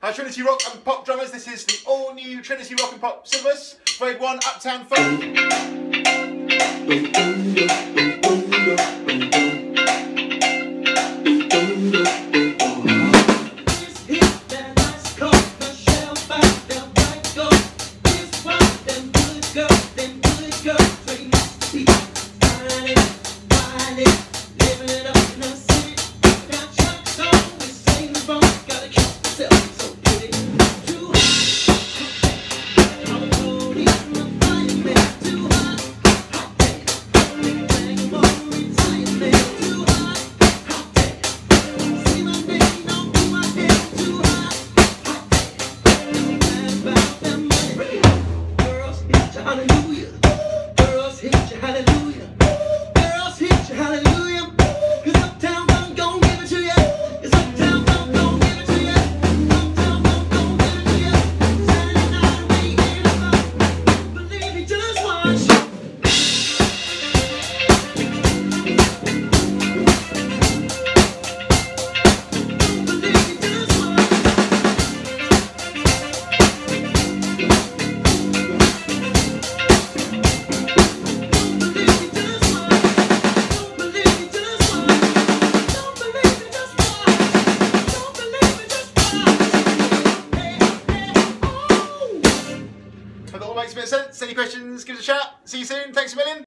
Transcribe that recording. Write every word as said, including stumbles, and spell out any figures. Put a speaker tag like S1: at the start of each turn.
S1: Hi Trinity Rock and Pop drummers, this is the all-new Trinity Rock and Pop syllabus, grade one, Uptown Funk.
S2: Hallelujah, girls hit you, hallelujah, girls hit you, hallelujah, 'cause Uptown funk gon' give it to you, 'cause Uptown funk gon' give it to you, Uptown funk gon' give it to you, Saturday night we in the funk, believe me, just watch.
S1: Hope that all makes a bit of sense. Any questions, give us a shout. See you soon. Thanks a million.